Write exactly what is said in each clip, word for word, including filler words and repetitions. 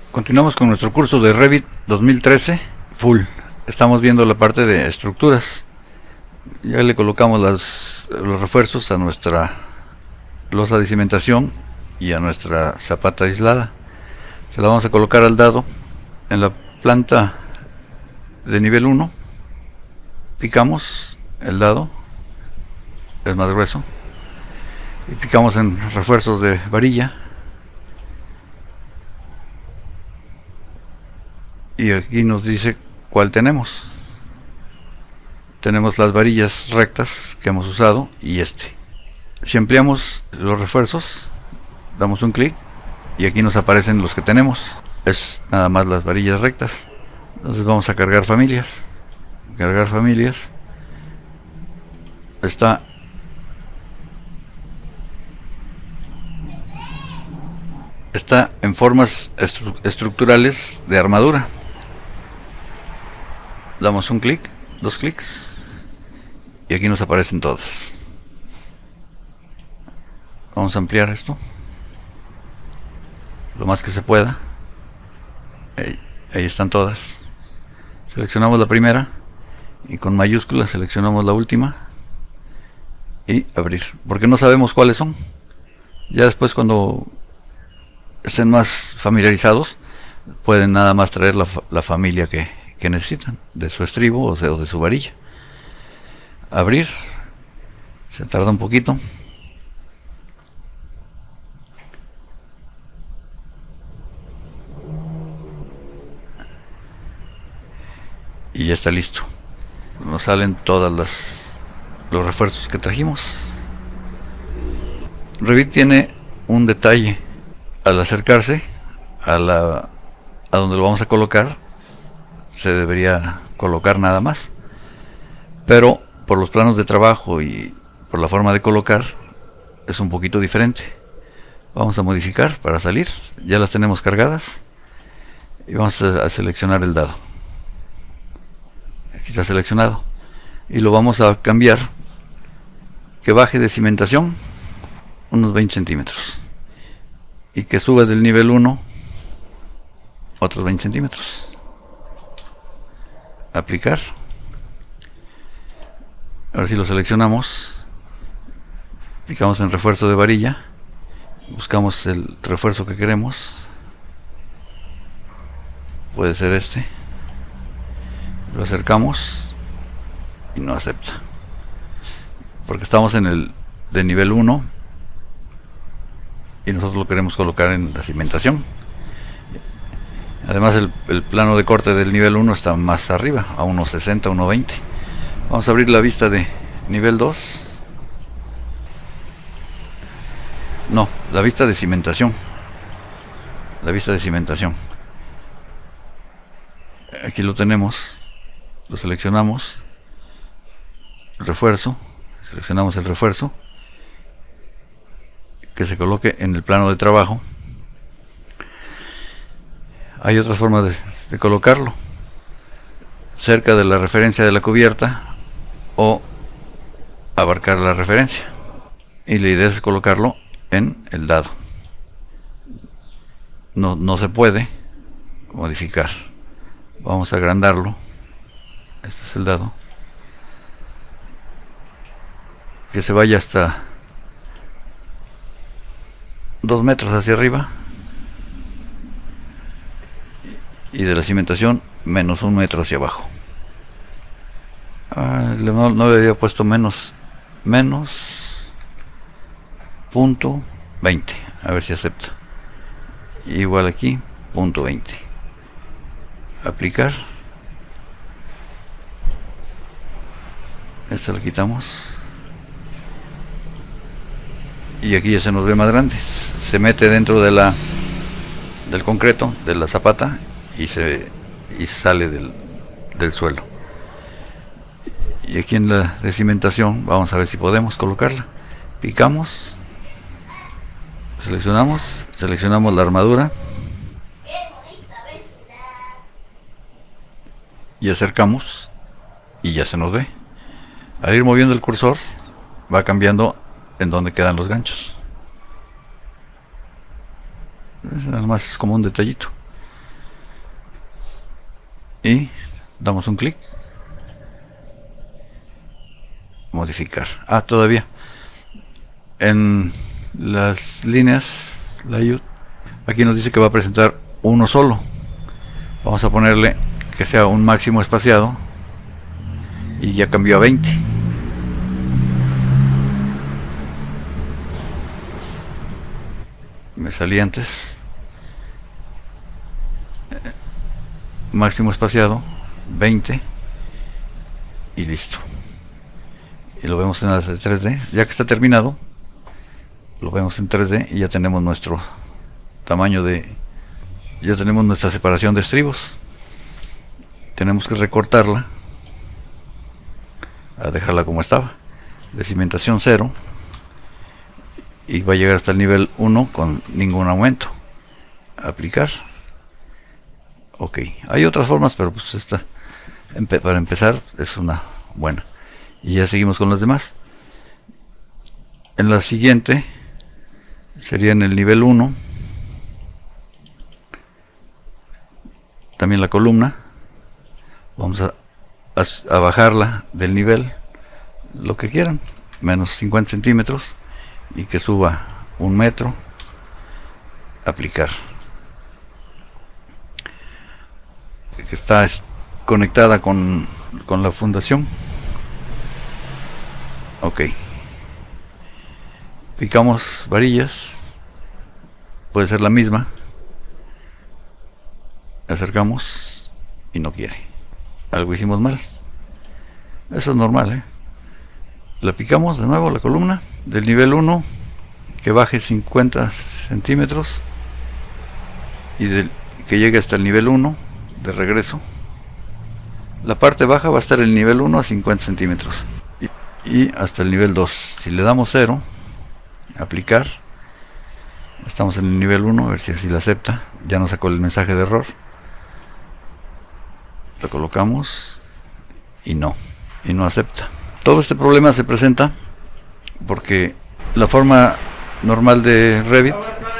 Continuamos con nuestro curso de Revit dos mil trece Full. Estamos viendo la parte de estructuras. Ya le colocamos las, los refuerzos a nuestra losa de cimentación y a nuestra zapata aislada. Se la vamos a colocar al dado en la planta de nivel uno. Picamos el dado, es más grueso, y picamos en refuerzos de varilla. Y aquí nos dice cuál tenemos. Tenemos las varillas rectas que hemos usado y este. Si ampliamos los refuerzos, damos un clic y aquí nos aparecen los que tenemos. Es nada más las varillas rectas. Entonces vamos a cargar familias. Cargar familias. Está está en formas estru estructurales de armadura. Damos un clic, dos clics y aquí nos aparecen todas. Vamos a ampliar esto lo más que se pueda. Ahí, ahí están todas. Seleccionamos la primera y con mayúsculas seleccionamos la última y abrir, porque no sabemos cuáles son. Ya después, cuando estén más familiarizados, pueden nada más traer la, la familia que, que necesitan, de su estribo o de, o de su varilla. Abrir, se tarda un poquito. Y ya está listo. Nos salen todas las los refuerzos que trajimos. Revit tiene un detalle. Al acercarse a la a donde lo vamos a colocar, se debería colocar nada más, pero por los planos de trabajo y por la forma de colocar es un poquito diferente. Vamos a modificar para salir. Ya las tenemos cargadas y vamos a, a seleccionar el dado. Aquí está seleccionado y lo vamos a cambiar, que baje de cimentación unos veinte centímetros y que suba del nivel uno otros veinte centímetros. Aplicar. Ahora sí lo seleccionamos, picamos en refuerzo de varilla, buscamos el refuerzo que queremos, puede ser este, lo acercamos y no acepta porque estamos en el de nivel uno y nosotros lo queremos colocar en la cimentación. Además el, el plano de corte del nivel uno está más arriba, a unos sesenta, unos veinte. Vamos a abrir la vista de nivel dos. No, la vista de cimentación. La vista de cimentación. Aquí lo tenemos. Lo seleccionamos. Refuerzo. Seleccionamos el refuerzo. Que se coloque en el plano de trabajo. Hay otras formas de, de colocarlo. Cerca de la referencia de la cubierta o abarcar la referencia. Y la idea es colocarlo en el dado. No, no se puede modificar. Vamos a agrandarlo. Este es el dado. Que se vaya hasta dos metros hacia arriba. Y de la cimentación menos un metro hacia abajo. Ah, no, no le había puesto menos menos punto veinte, a ver si acepta. Igual aquí punto veinte. Aplicar. Esta la quitamos y aquí ya se nos ve más grande. Se mete dentro de la del concreto, de la zapata, y se y sale del, del suelo. Y aquí en la de cimentación vamos a ver si podemos colocarla. Picamos, seleccionamos, seleccionamos la armadura y acercamos y ya se nos ve. Al ir moviendo el cursor va cambiando en donde quedan los ganchos. Nada más es como un detallito. y damos un clic, modificar. Ah, todavía en las líneas layout, aquí nos dice que va a presentar uno solo. Vamos a ponerle que sea un máximo espaciado y ya cambió a veinte. Me salí antes. Máximo espaciado veinte y listo. Y lo vemos en la tres D. Ya que está terminado, lo vemos en tres D y ya tenemos nuestro tamaño de, ya tenemos nuestra separación de estribos. Tenemos que recortarla a dejarla como estaba, de cimentación cero, y va a llegar hasta el nivel uno con ningún aumento. Aplicar. Ok, hay otras formas, pero pues esta empe para empezar es una buena. Y ya seguimos con las demás. En la siguiente sería en el nivel uno, también la columna. Vamos a, a, a bajarla del nivel, lo que quieran, menos cincuenta centímetros, y que suba un metro. Aplicar. Que está conectada con, con la fundación. Ok, picamos varillas, puede ser la misma, acercamos y no quiere, algo hicimos mal. Eso es normal, ¿eh? La picamos de nuevo, la columna del nivel uno, que baje cincuenta centímetros y del, que llegue hasta el nivel uno de regreso. La parte baja va a estar el nivel uno a cincuenta centímetros y, y hasta el nivel dos. Si le damos cero, aplicar, estamos en el nivel uno, a ver si así la acepta. Ya nos sacó el mensaje de error. Lo colocamos y no, y no acepta. Todo este problema se presenta porque la forma normal de Revit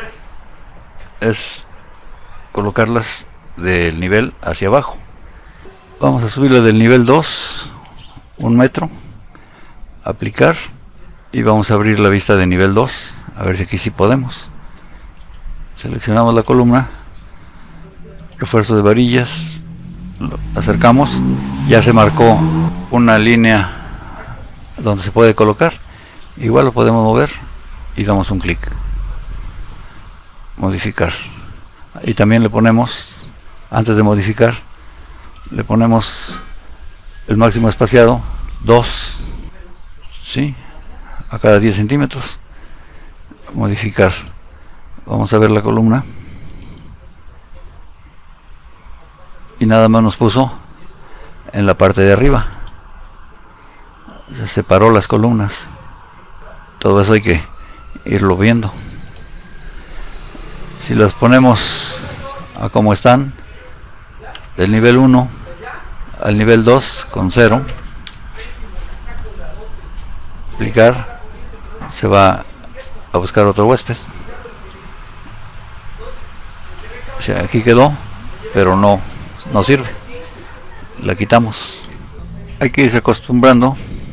es colocarlas del nivel hacia abajo. Vamos a subirle del nivel dos un metro, aplicar, y vamos a abrir la vista de nivel dos, a ver si aquí sí podemos. Seleccionamos la columna, refuerzo de varillas, lo acercamos, ya se marcó una línea donde se puede colocar. Igual lo podemos mover y damos un clic, modificar, y también le ponemos, antes de modificar, le ponemos el máximo espaciado dos, ¿sí? A cada diez centímetros. Modificar. Vamos a ver la columna y nada más nos puso en la parte de arriba, se separó las columnas. Todo eso hay que irlo viendo. Si las ponemos a como están, del nivel uno al nivel dos con cero, aplicar, se va a buscar otro huésped. O sea, aquí quedó, pero no, no sirve. La quitamos. Hay que irse acostumbrando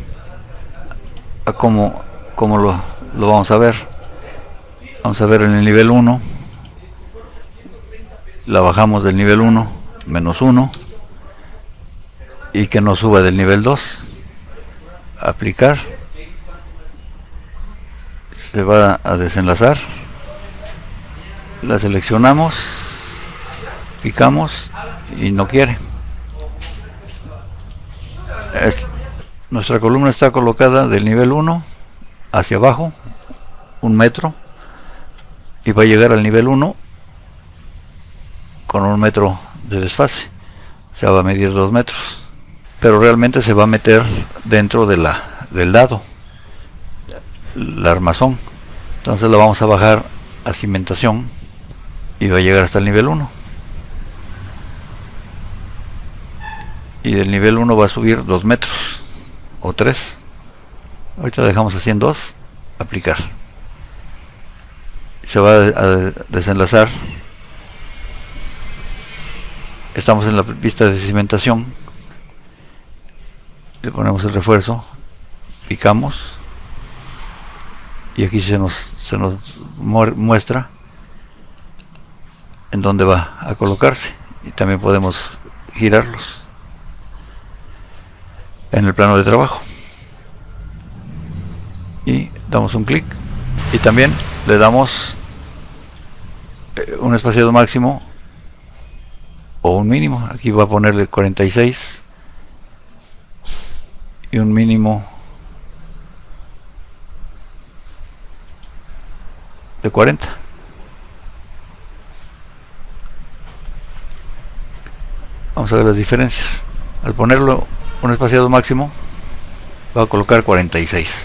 a cómo, cómo lo, lo vamos a ver. Vamos a ver en el nivel uno. La bajamos del nivel uno, menos uno, y que no suba del nivel dos. Aplicar. Se va a desenlazar. La seleccionamos, picamos y no quiere. Es, nuestra columna está colocada del nivel uno hacia abajo un metro y va a llegar al nivel uno con un metro de desfase. O sea, va a medir dos metros, pero realmente se va a meter dentro de la, del dado, la armazón. Entonces lo vamos a bajar a cimentación y va a llegar hasta el nivel uno, y del nivel uno va a subir dos metros o tres. Ahorita dejamos así en dos. Aplicar. Se va a desenlazar Estamos en la vista de cimentación, le ponemos el refuerzo, picamos y aquí se nos, se nos muestra en dónde va a colocarse, y también podemos girarlos en el plano de trabajo y damos un clic, y también le damos un espaciado máximo o un mínimo. Aquí va a ponerle cuarenta y seis y un mínimo de cuarenta. Vamos a ver las diferencias. Al ponerlo un espaciado máximo va a colocar cuarenta y seis.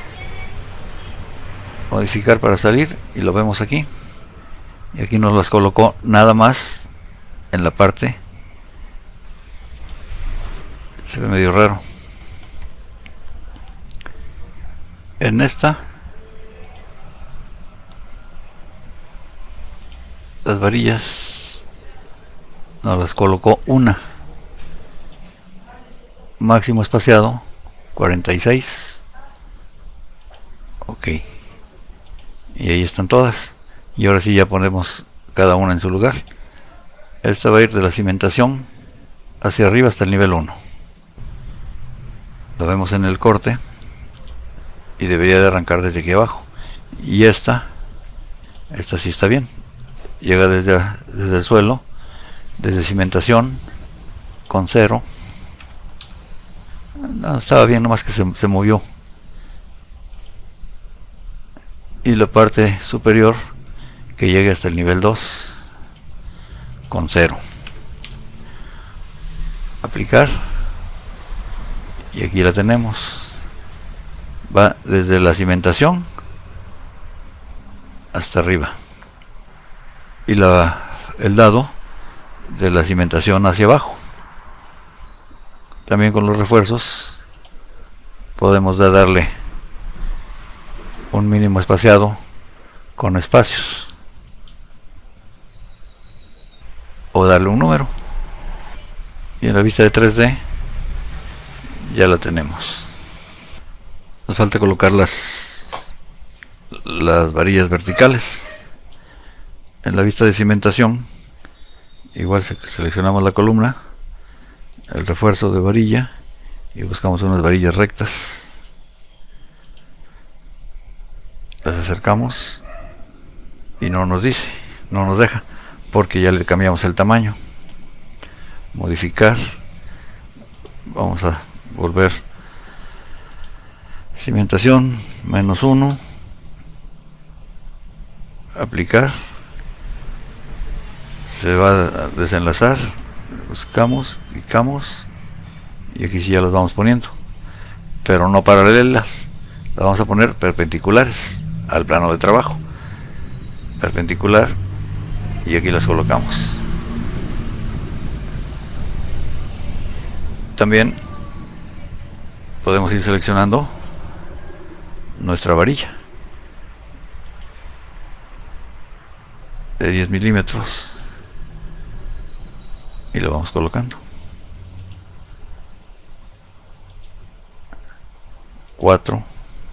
Modificar para salir y lo vemos aquí, y aquí nos las colocó nada más en la parte. Se ve medio raro. En esta las varillas nos las colocó una, máximo espaciado cuarenta y seis. Ok, y ahí están todas, y ahora sí ya ponemos cada una en su lugar. Esta va a ir de la cimentación hacia arriba hasta el nivel uno. Lo vemos en el corte y debería de arrancar desde aquí abajo. Y esta esta sí está bien, llega desde, desde el suelo, desde cimentación con cero. No, estaba bien, nomás que se, se movió. Y la parte superior que llegue hasta el nivel dos con cero. Aplicar, y aquí la tenemos. Va desde la cimentación hasta arriba, y la, el dado de la cimentación hacia abajo. También con los refuerzos podemos darle un mínimo espaciado con espacios, o darle un número, y en la vista de tres D ya la tenemos. Nos falta colocar las las varillas verticales. En la vista de cimentación igual seleccionamos la columna, el refuerzo de varilla, y buscamos unas varillas rectas. Las acercamos y no nos dice, no nos deja, porque ya le cambiamos el tamaño. Modificar, vamos a volver cimentación menos uno, aplicar, se va a desenlazar, buscamos, picamos, y aquí sí ya las vamos poniendo, pero no paralelas, las vamos a poner perpendiculares al plano de trabajo, perpendicular, y aquí las colocamos. También podemos ir seleccionando nuestra varilla de diez milímetros y lo vamos colocando. Cuatro.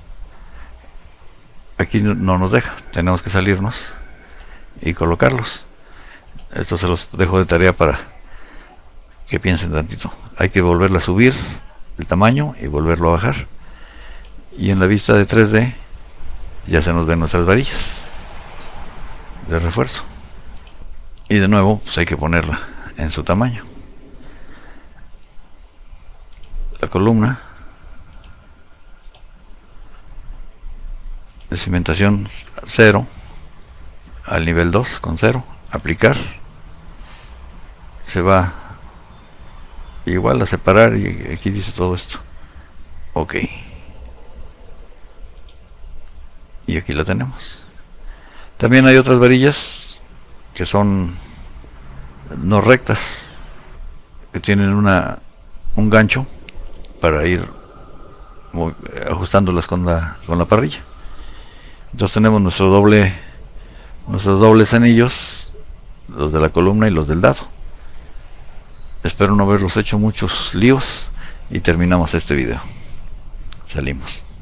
Aquí no nos deja, tenemos que salirnos y colocarlos. Esto se los dejo de tarea para que piensen tantito. Hay que volverla a subir el tamaño y volverlo a bajar, y en la vista de tres D ya se nos ven nuestras varillas de refuerzo, y de nuevo pues hay que ponerla en su tamaño. La columna de cimentación cero al nivel dos con cero, aplicar, se va igual a separar, y aquí dice todo esto. Ok, y aquí la tenemos. También hay otras varillas que son no rectas, que tienen una un gancho para ir ajustándolas con la con la parrilla. Entonces tenemos nuestro doble nuestros dobles anillos, los de la columna y los del dado. Espero no haberlos hecho muchos líos y terminamos este video. Salimos.